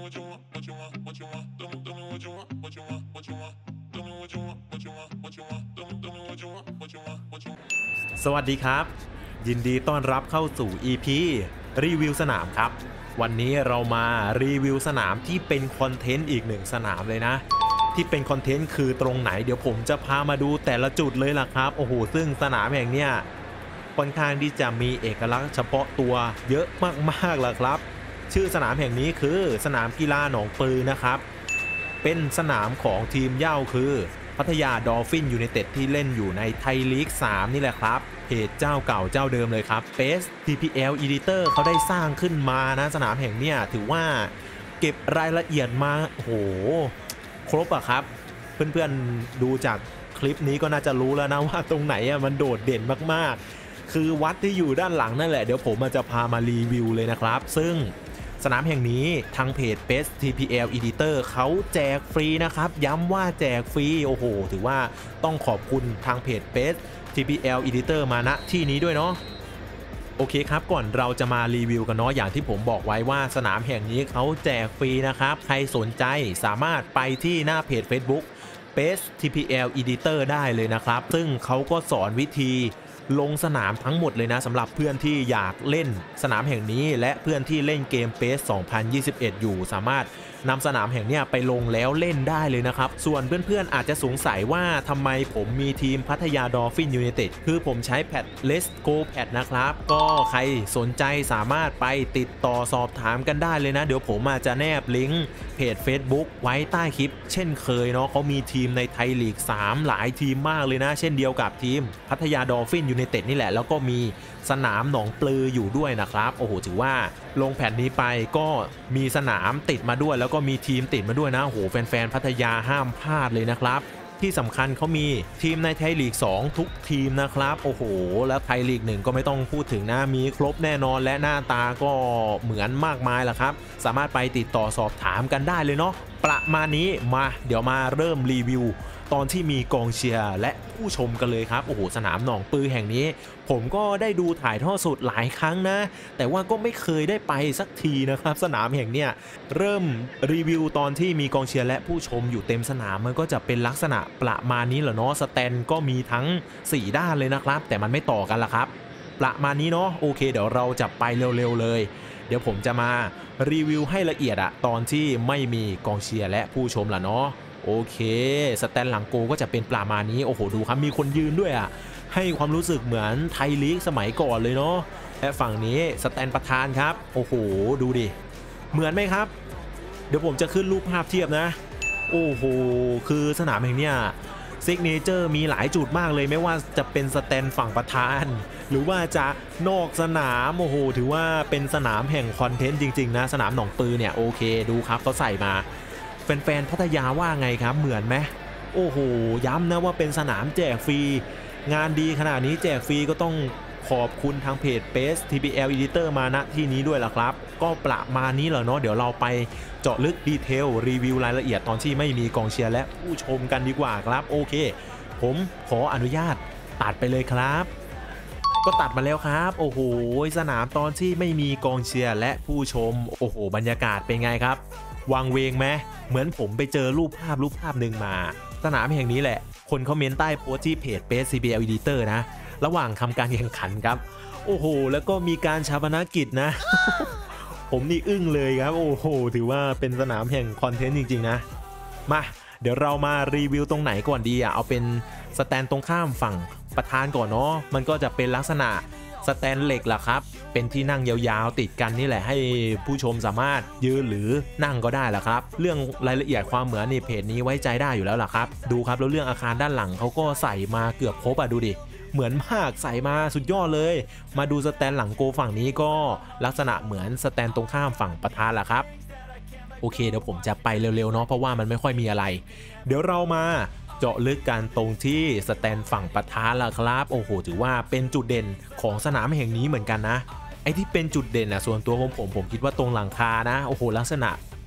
สวัสดีครับยินดีต้อนรับเข้าสู่ EP รีวิวสนามครับวันนี้เรามารีวิวสนามที่เป็นคอนเทนต์อีกหนึ่งสนามเลยนะที่เป็นคอนเทนต์คือตรงไหนเดี๋ยวผมจะพามาดูแต่ละจุดเลยล่ะครับโอ้โหซึ่งสนามแห่งเนี้ยค่อนข้างที่จะมีเอกลักษณ์เฉพาะตัวเยอะมากๆล่ะครับชื่อสนามแห่งนี้คือสนามกีฬาหนองปือนะครับเป็นสนามของทีมเหย้าคือพัทยาดอลฟินยูไนเต็ดที่เล่นอยู่ในไทยลีก 3นี่แหละครับเพจเจ้าเก่าเจ้าเดิมเลยครับ PES TPL Editor เขาได้สร้างขึ้นมานะสนามแห่งเนี้ยถือว่าเก็บรายละเอียดมาโอ้โหครบอะครับเพื่อนๆดูจากคลิปนี้ก็น่าจะรู้แล้วนะว่าตรงไหนอะมันโดดเด่นมากๆคือวัดที่อยู่ด้านหลังนั่นแหละเดี๋ยวผมจะพามารีวิวเลยนะครับซึ่งสนามแห่งนี้ทางเพจ PES TPL Editor เขาแจกฟรีนะครับย้ำว่าแจกฟรีโอ้โหถือว่าต้องขอบคุณทางเพจ PES TPL Editor มาณที่นี้ด้วยเนาะโอเคครับก่อนเราจะมารีวิวกันเนาะอย่างที่ผมบอกไว้ว่าสนามแห่งนี้เขาแจกฟรีนะครับใครสนใจสามารถไปที่หน้าเพจ Facebook PES TPL Editor ได้เลยนะครับซึ่งเขาก็สอนวิธีลงสนามทั้งหมดเลยนะสำหรับเพื่อนที่อยากเล่นสนามแห่งนี้และเพื่อนที่เล่นเกม PES 2021 อยู่สามารถนำสนามแห่งนี้ไปลงแล้วเล่นได้เลยนะครับส่วนเพื่อนๆอาจจะสงสัยว่าทำไมผมมีทีมพัทยาดอลฟินยูไนเต็ดคือผมใช้แพท Let's Go แพทนะครับก็ใครสนใจสามารถไปติดต่อสอบถามกันได้เลยนะเดี๋ยวผมอาจจะแนบลิงก์เพจ Facebook ไว้ใต้คลิปเช่นเคยเนาะเขามีทีมในไทยลีก 3หลายทีมมากเลยนะเช่นเดียวกับทีมพัทยาดอลฟินยูไนเต็ดนี่แหละแล้วก็มีสนามหนองปลืออยู่ด้วยนะครับโอ้โหถือว่าลงแผ่นนี้ไปก็มีสนามติดมาด้วยแล้วก็มีทีมติดมาด้วยนะโอ้โหแฟนๆพัทยาห้ามพลาดเลยนะครับที่สำคัญเขามีทีมในไทยลีก 2ทุกทีมนะครับโอ้โหแล้วไทยลีก 1ก็ไม่ต้องพูดถึงนะมีครบแน่นอนและหน้าตาก็เหมือนมากมายล่ะครับสามารถไปติดต่อสอบถามกันได้เลยเนาะประมาณนี้มาเดี๋ยวมาเริ่มรีวิวตอนที่มีกองเชียร์และผู้ชมกันเลยครับโอ้โหสนามหนองปือแห่งนี้ผมก็ได้ดูถ่ายทอดสดหลายครั้งนะแต่ว่าก็ไม่เคยได้ไปสักทีนะครับสนามแห่งเนี้ยเริ่มรีวิวตอนที่มีกองเชียร์และผู้ชมอยู่เต็มสนามมันก็จะเป็นลักษณะประมาณนี้แหละเนาะสแตนก็มีทั้ง4ด้านเลยนะครับแต่มันไม่ต่อกันละครับประมาณนี้เนาะโอเคเดี๋ยวเราจะไปเร็วๆเลยเดี๋ยวผมจะมารีวิวให้ละเอียดอะตอนที่ไม่มีกองเชียร์และผู้ชมละเนาะโอเคสแตนหลังโกก็จะเป็นประมาณนี้โอ้โหดูครับมีคนยืนด้วยอ่ะให้ความรู้สึกเหมือนไทยลีกสมัยก่อนเลยเนาะและฝั่งนี้สแตนประธานครับโอ้โหดูดิเหมือนไหมครับเดี๋ยวผมจะขึ้นรูปภาพเทียบนะโอ้โหคือสนามแห่งเนี้ยซิกเนเจอร์มีหลายจุดมากเลยไม่ว่าจะเป็นสแตนฝั่งประธานหรือว่าจะนอกสนามโอ้โหถือว่าเป็นสนามแห่งคอนเทนต์จริงๆนะสนามหนองปือเนี่ยโอเคดูครับเขาใส่มาแฟนๆพัทยาว่าไงครับเหมือนไหมโอ้โหย้ำนะว่าเป็นสนามแจกฟรีงานดีขนาดนี้แจกฟรีก็ต้องขอบคุณทางเพจ PES TPL Editor มาณที่นี้ด้วยล่ะครับก็ประมาณนี้แหละเนาะเดี๋ยวเราไปเจาะลึกดีเทลรีวิวรายละเอียดตอนที่ไม่มีกองเชียร์และผู้ชมกันดีกว่าครับโอเคผมขออนุญาตตัดไปเลยครับก็ตัดมาแล้วครับโอ้โหสนามตอนที่ไม่มีกองเชียร์และผู้ชมโอ้โหบรรยากาศเป็นไงครับวังเวงไหมเหมือนผมไปเจอรูปภาพหนึ่งมาสนามแห่งนี้แหละคนคอมเมนต์ใต้โพสต์ที่เพจ PES TPL Editor นะระหว่างทำการแข่งขันครับโอ้โหแล้วก็มีการชาปนกิจนะ ผมนี่อึ้งเลยครับโอ้โหถือว่าเป็นสนามแห่งคอนเทนต์จริงๆนะมาเดี๋ยวเรามารีวิวตรงไหนก่อนดีเอาเป็นสแตนตรงข้ามฝั่งประธานก่อนเนาะมันก็จะเป็นลักษณะสแตนเหล็กล่ะครับเป็นที่นั่งยาวๆติดกันนี่แหละให้ผู้ชมสามารถยืนหรือนั่งก็ได้ล่ะครับเรื่องรายละเอียดความเหมือนในเพจนี้ไว้ใจได้อยู่แล้วล่ะครับดูครับแล้วเรื่องอาคารด้านหลังเขาก็ใส่มาเกือบครบดูดิเหมือนมากใส่มาสุดยอดเลยมาดูสแตนหลังโกฝั่งนี้ก็ลักษณะเหมือนสแตนตรงข้ามฝั่งประธานล่ะครับโอเคเดี๋ยวผมจะไปเร็วๆเนาะเพราะว่ามันไม่ค่อยมีอะไรเดี๋ยวเรามาเจาะลึกกันตรงที่สแตนฝั่งประธานล่ะครับโอ้โหถือว่าเป็นจุดเด่นของสนามแห่งนี้เหมือนกันนะไอ้ที่เป็นจุดเด่นส่วนตัวของผมคิดว่าตรงหลังคานะโอ้โหลักษณะ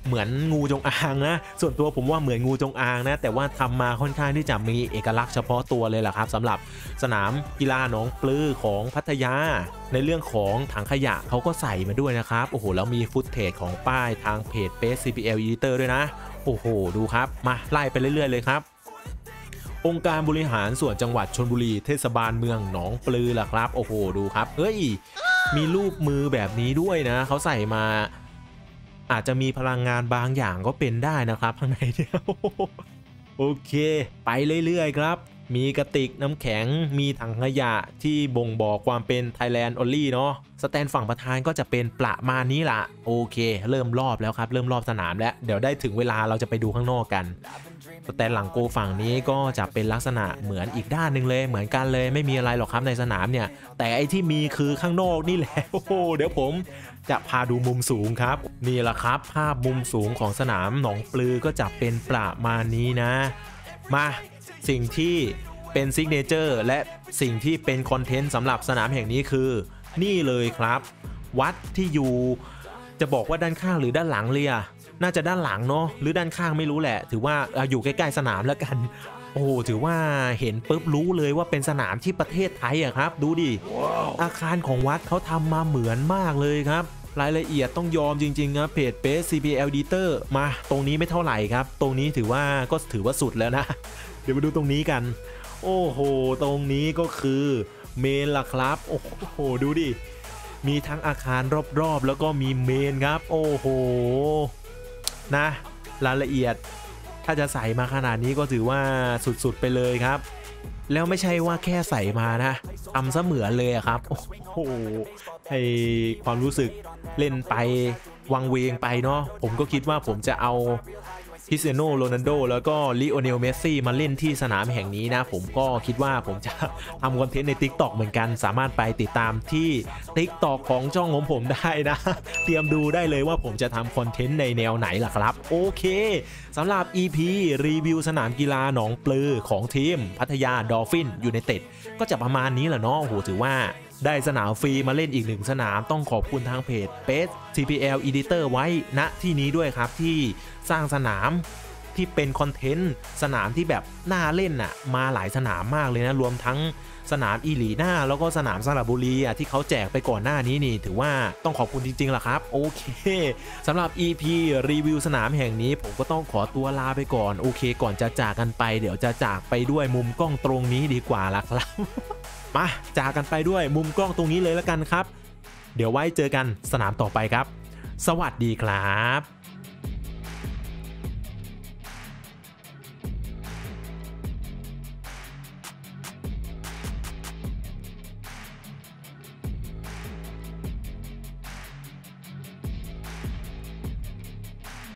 เหมือนงูจงอางนะส่วนตัวผมว่าเหมือนงูจงอางนะแต่ว่าทำมาค่อนข้างที่จะมีเอกลักษณ์เฉพาะตัวเลยแหละครับสำหรับสนามกีฬาหนองปลือของพัทยาในเรื่องของถังขยะเขาก็ใส่มาด้วยนะครับโอ้โหแล้วมีฟุตเทจของป้ายทางเพจ Best CPL Editor ด้วยนะโอ้โหดูครับมาไล่ไปเรื่อยๆเลยครับองค์การบริหารส่วนจังหวัดชลบุรีเทศบาลเมืองหนองปลือล่ะครับโอ้โหดูครับเฮ้ยมีรูปมือแบบนี้ด้วยนะเขาใส่มาอาจจะมีพลังงานบางอย่างก็เป็นได้นะครับข้างในเนี่ยโอเคไปเรื่อยๆครับมีกระติกน้ำแข็งมีถังขยะที่บ่งบอกความเป็น Thailand Only เนาะสแตนฝั่งประธานก็จะเป็นประมาณนี้ล่ะโอเคเริ่มรอบแล้วครับเริ่มรอบสนามแล้วเดี๋ยวได้ถึงเวลาเราจะไปดูข้างนอกกันสแตนหลังโกฝั่งนี้ก็จะเป็นลักษณะเหมือนอีกด้านหนึ่งเลยเหมือนกันเลยไม่มีอะไรหรอกครับในสนามเนี่ยแต่ไอที่มีคือข้างนอกนี่แหละโอ้โหเดี๋ยวผมจะพาดูมุมสูงครับนี่แหละครับภาพมุมสูงของสนามหนองปลือก็จะเป็นประมาณนี้นะมาสิ่งที่เป็นซิกเนเจอร์และสิ่งที่เป็นคอนเทนต์สำหรับสนามแห่งนี้คือนี่เลยครับวัดที่อยู่จะบอกว่าด้านข้างหรือด้านหลังเลยอะน่าจะด้านหลังเนาะหรือด้านข้างไม่รู้แหละถือว่าอยู่ใกล้ๆสนามแล้วกันโอ้ถือว่าเห็นปุ๊บรู้เลยว่าเป็นสนามที่ประเทศไทยอะครับดูดิ อาคารของวัดเขาทำมาเหมือนมากเลยครับรายละเอียดต้องยอมจริงๆครับเพจ Best CPL Editor มาตรงนี้ไม่เท่าไหร่ครับตรงนี้ถือว่าสุดแล้วนะเดี๋ยวมาดูตรงนี้กันโอ้โหตรงนี้ก็คือเมนล่ะครับโอ้โหดูดิมีทั้งอาคารรอบๆแล้วก็มีเมนครับโอ้โหนะรายละเอียดถ้าจะใส่มาขนาดนี้ก็ถือว่าสุดๆไปเลยครับแล้วไม่ใช่ว่าแค่ใส่มานะทำเสมือนเลยครับโอ้โหให้ความรู้สึกเล่นไปวังเวงไปเนาะผมก็คิดว่าผมจะเอาคริสเตียโนโรนัลโดแล้วก็ลิโอเนลเมสซี่มาเล่นที่สนามแห่งนี้นะผมก็คิดว่าผมจะทำคอนเทนต์ใน TikTok เหมือนกันสามารถไปติดตามที่ TikTok ของช่องของผมได้นะเตรียมดูได้เลยว่าผมจะทำคอนเทนต์ในแนวไหนล่ะครับโอเคสำหรับ EP รีวิวสนามกีฬาหนองปลือของทีมพัทยาดอลฟินยูไนเต็ดก็จะประมาณนี้แหละเนาะโอ้โหถือว่าได้สนามฟรีมาเล่นอีกหนึ่งสนามต้องขอบคุณทางเพจ Best CPL Editor ไว้ณที่นี้ด้วยครับที่สร้างสนามที่เป็นคอนเทนต์สนามที่แบบน่าเล่นน่ะมาหลายสนามมากเลยนะรวมทั้งสนามอีหลีน่าแล้วก็สนามสระบุรีที่เขาแจกไปก่อนหน้านี้นี่ถือว่าต้องขอบคุณจริงๆล่ะครับโอเคสำหรับ EP รีวิวสนามแห่งนี้ผมก็ต้องขอตัวลาไปก่อนโอเคก่อนจะจากกันไปเดี๋ยวจะจากไปด้วยมุมกล้องตรงนี้ดีกว่าล่ะครับมาจากกันไปด้วยมุมกล้องตรงนี้เลยแล้วกันครับเดี๋ยวไว้เจอกันสนามต่อไปครับสวัสดีครับ